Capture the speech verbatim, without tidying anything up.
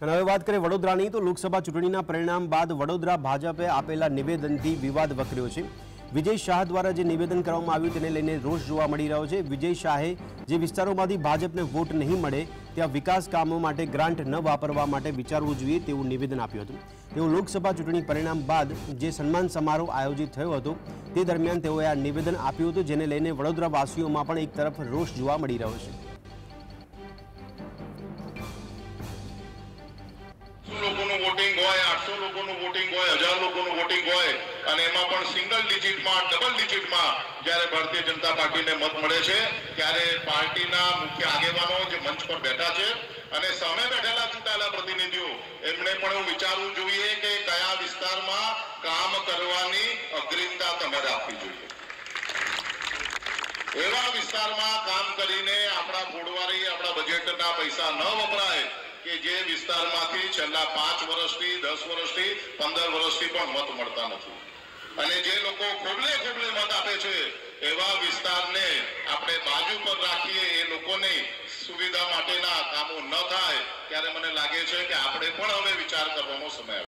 અને હવે વાત કરીએ વડોદરાની, તો લોકસભા ચૂંટણીના પરિણામ બાદ વડોદરા ભાજપે આપેલા નિવેદનથી વિવાદ વકર્યો છે। વિજય શાહ દ્વારા જે નિવેદન કરવામાં આવ્યું તેને લઈને રોષ જોવા મળી રહ્યો છે। વિજય શાહે જે વિસ્તારોમાંથી ભાજપને વોટ નહીં મળે ત્યાં વિકાસ કામો માટે ગ્રાન્ટ ન વાપરવા માટે વિચારવું જોઈએ તેવું નિવેદન આપ્યું હતું। તેઓ લોકસભા ચૂંટણી પરિણામ બાદ જે સન્માન સમારોહ આયોજિત થયો હતો તે દરમિયાન તેઓએ આ નિવેદન આપ્યું હતું, જેને લઈને વડોદરાવાસીઓમાં પણ એક તરફ રોષ જોવા મળી રહ્યો છે। લોકોનું વોટિંગ હોય, આઠસો લોકોનું વોટિંગ હોય, હજાર લોકોનું વોટિંગ હોય અને એમાં પણ સિંગલ ડિજિટમાં, ડબલ ડિજિટમાં જ્યારે ભારતીય જનતા પાર્ટીને મત મળે છે ત્યારે પાર્ટીના મુખ્ય આગેવાનો જે મંચ પર બેઠા છે અને સામે બેઠેલા ચૂંટાયેલા પ્રતિનિધિઓ એમણે પણ એવું વિચારવું જોઈએ કે કયા વિસ્તારમાં કામ કરવાની અગ્રિમતા તમારે આપવી જોઈએ। એવા વિસ્તારમાં કામ કરીને આપણા ફોડવારી, આપણા બજેટના પૈસા ન વપરાય કે જે વિસ્તારમાંથી છેલ્લા પાંચ વર્ષથી, દસ વર્ષથી, પંદર વર્ષથી પણ મત મળતા નથી અને જે લોકો ખોબલે ખોબલે મત આપે છે એવા વિસ્તારને આપણે બાજુ પર રાખીએ, એ લોકોની સુવિધા માટેના કામો ન થાય ત્યારે મને લાગે છે કે આપણે પણ હવે વિચાર કરવાનો સમય